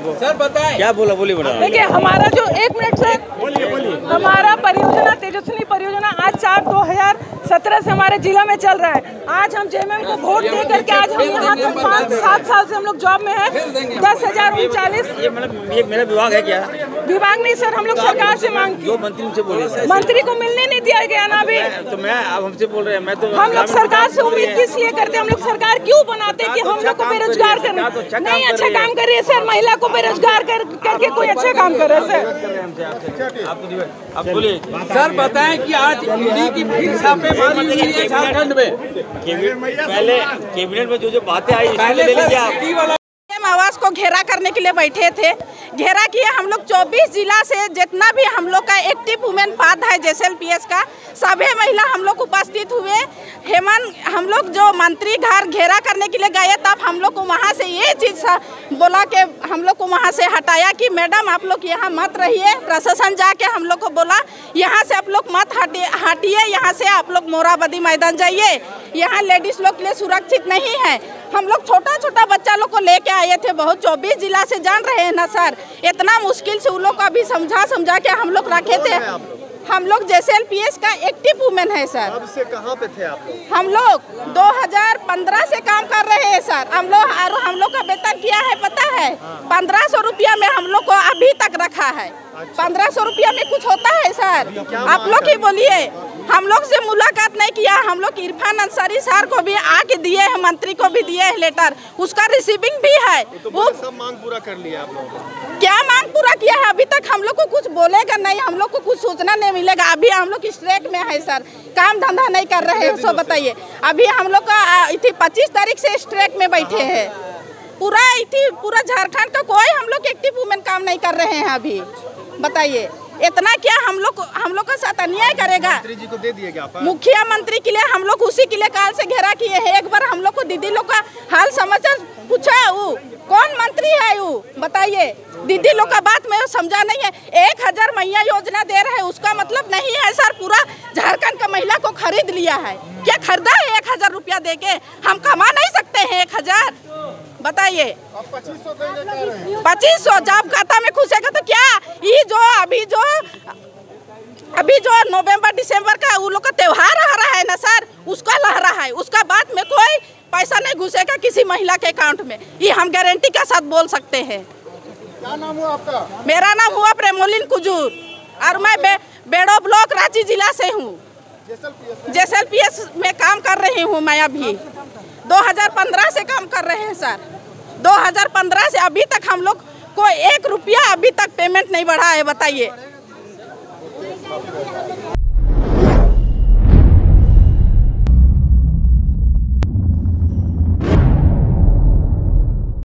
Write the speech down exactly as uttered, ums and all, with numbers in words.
Sir बताएं क्या बोला बोली बना। देखिए हमारा जो एक मिनट से बोलिए बोलिए हमारा परियोजना तेजस्विनी परियोजना आज चार दो हजार सत्रह से हमारे जिला में चल रहा है। आज हम जेएमएम को वोट दे करके आज हम यहाँ पर पाँच सात साल से हम लोग जॉब में हैं। दस हजार उनचालीस ये मतलब ये मेरा विभाग है क्या? विभाग नहीं सर, हम लोग सरकार से मांग जो मंत्री से बोले मंत्री को मिलने नहीं दिया गया ना अभी। तो मैं अब हमसे बोल रहे हैं, मैं तो हम लोग सरकार से उम्मीद किस लिए करते हैं? हम लोग सरकार क्यों बनाते हैं कि हम लोग को बेरोजगार करना नहीं अच्छा काम कर रही है सर। महिला को बेरोजगार कर करके कोई अच्छा काम कर रहे हैं सर। आप बोलिए सर बताएं कि आज ईडी की फिर छापेमारी हुई है झारखंड में। पहले कैबिनेट में जो जो बातें आई पहले ले लीजिए आप। आवास को घेरा करने के लिए बैठे थे। घेरा किए हम लोग चौबीस जिला से जितना भी हम लोग का एक्टिव वुमेन पाद है जेएसएलपीएस का सभी महिला हम लोग उपस्थित हुए। हेमंत हम लोग जो मंत्री घर घेरा करने के लिए गए तब हम लोग को वहाँ से ये चीज़ बोला कि हम लोग को वहाँ से हटाया कि मैडम आप लोग यहाँ मत रहिए। प्रशासन जाके हम लोग को बोला यहाँ से आप लोग मत हटिए हटिए यहाँ से आप लोग मोराबादी मैदान जाइए, यहाँ लेडीज लोग के लिए सुरक्षित नहीं है। हम लोग छोटा छोटा बच्चा लोग को लेके आए थे बहुत चौबीस जिला से, जान रहे हैं ना सर। इतना मुश्किल से उन लोग को अभी समझा समझा के हम लोग रखे थे। हम लोग जेएसएलपीएस का एक्टिव वुमेन है सर। कब से कहाँ पे थे आप लोग? हम लोग दो हजार पंद्रह से काम कर रहे हैं सर। हम लोग और हम लोग का वेतन क्या है पता है? पंद्रह सौ रुपया में हम लोग को अभी तक रखा है। पंद्रह सौ रुपया में कुछ होता है सर? आप लोग ही बोलिए। हम लोग से मुलाकात नहीं किया। हम लोग इरफान अंसारी सर को भी आके दिए हैं, मंत्री को भी दिए हैं लेटर, उसका रिसीविंग भी है। तो वो सब मांग पूरा कर लिया आप लोगों ने? क्या मांग पूरा किया है? अभी तक हम लोग को कुछ बोलेगा नहीं, हम लोग को कुछ सूचना नहीं मिलेगा। अभी हम लोग स्ट्राइक में है सर, काम धंधा नहीं कर रहे हैं। सो बताइए अभी हम लोग का इतनी पच्चीस तारीख से स्ट्राइक में बैठे हैं। पूरा इतनी पूरा झारखंड का कोई हम लोग एक्टिव वुमेन काम नहीं कर रहे हैं अभी। बताइए इतना क्या हम लोग हम लोग का साथ अन्याय करेगा? मंत्री जी को दे दिए क्या? मुखिया मंत्री के लिए हम लोग उसी के लिए काल से घेरा किए हैं। एक बार हम लोग को दीदी लोग का हाल समाचार पूछा, वो कौन मंत्री है वो बताइए? दीदी लोग का बात में समझा नहीं है। एक हजार मैया योजना दे रहे हैं उसका मतलब नहीं है सर पूरा झारखंड का महिला को खरीद लिया है। क्या खरीदा है एक हजार रुपया दे के? हम कमा नहीं सकते हैं एक हजार? बताइए पच्चीस सौ जब खाता में घुसेगा तो क्या? ये जो अभी जो अभी जो नवंबर दिसंबर का वो लोग का त्योहार आ रहा है ना सर, उसका लह रहा है। उसका बाद में कोई पैसा नहीं घुसेगा किसी महिला के अकाउंट में, ये हम गारंटी के साथ बोल सकते हैं। क्या नाम हुआ आपका? मेरा नाम हुआ प्रेमोलिन कुजूर और मैं बे, बेड़ो ब्लॉक रांची जिला से हूँ। जेएसएलपीएस में काम कर रही हूँ मैं। अभी दो हजार पंद्रह से काम कर रहे हैं सर। दो हजार पंद्रह से अभी तक हम लोग को एक रुपया अभी तक पेमेंट नहीं बढ़ा है। बताइए